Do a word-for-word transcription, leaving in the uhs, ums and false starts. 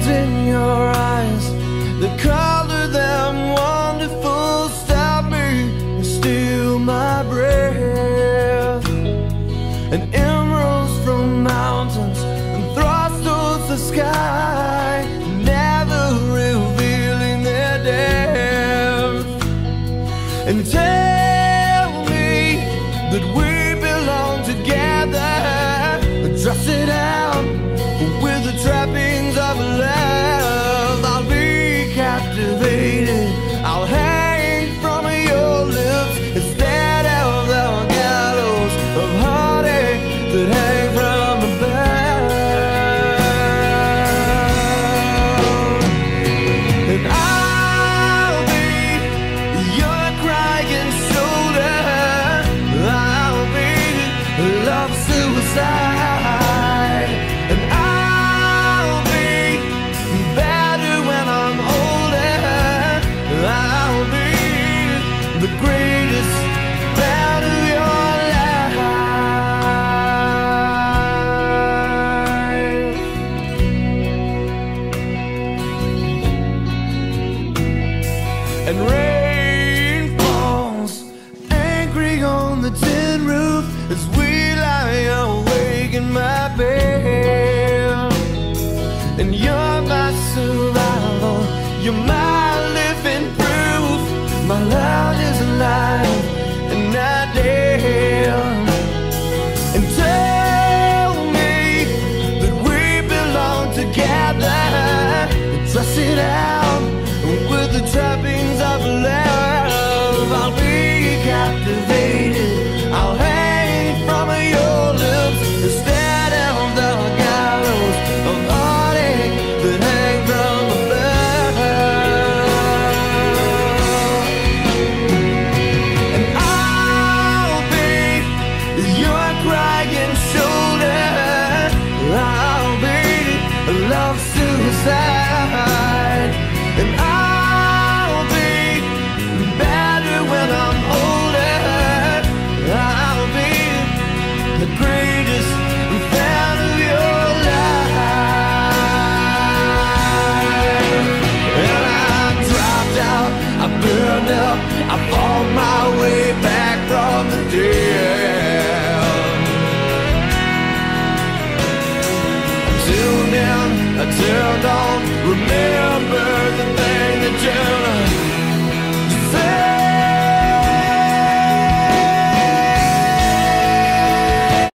in your eyes, the color them wonderful, stop me and steal my breath. And emeralds from mountains and thrust towards the sky, never revealing their depth. And tell me that we belong together, dressed out with the trappings of love. I'll be captivated, I'll hang from your lips instead of the gallows of heartache that hang from above. And I'll be your crying shoulder, I'll be love suicide. And rain falls angry on the tin roof as we lie awake in my bed. And you're my survival, you're my living proof. My love is alive and not dead. And tell me that we belong together, dress it out with the time.